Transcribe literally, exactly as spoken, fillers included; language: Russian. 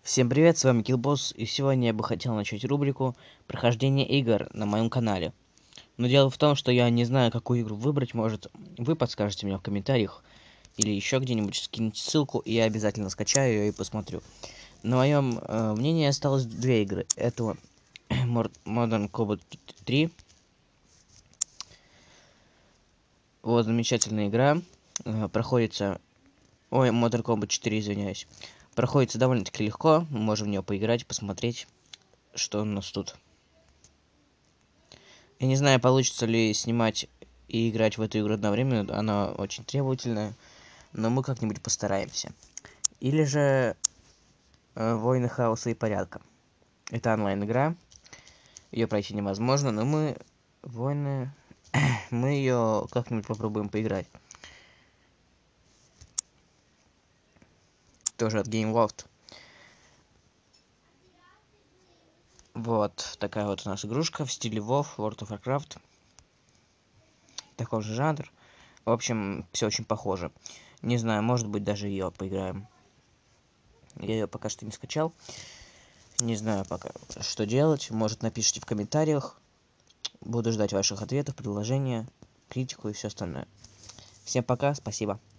Всем привет, с вами Killboss, и сегодня я бы хотел начать рубрику прохождение игр на моем канале. Но дело в том, что я не знаю, какую игру выбрать, может вы подскажете мне в комментариях или еще где-нибудь скинете ссылку, и я обязательно скачаю ее и посмотрю. На моем э, мнении осталось две игры. Это Modern Combat три. Вот замечательная игра. Э, проходится... Ой, Modern Combat четыре, извиняюсь. Проходится довольно-таки легко. Мы можем в нее поиграть, посмотреть, что у нас тут. Я не знаю, получится ли снимать и играть в эту игру одновременно. Она очень требовательная. Но мы как-нибудь постараемся. Или же э, Войны хаоса и порядка. Это онлайн-игра. Ее пройти невозможно, но мы... Войны... мы ее как-нибудь попробуем поиграть. Тоже от GameLoft. Вот такая вот у нас игрушка в стиле WoW, World of Warcraft. Такой же жанр. В общем, все очень похоже. Не знаю, может быть, даже ее поиграем. Я ее пока что не скачал. Не знаю пока, что делать. Может, напишите в комментариях. Буду ждать ваших ответов, предложения, критику и все остальное. Всем пока, спасибо.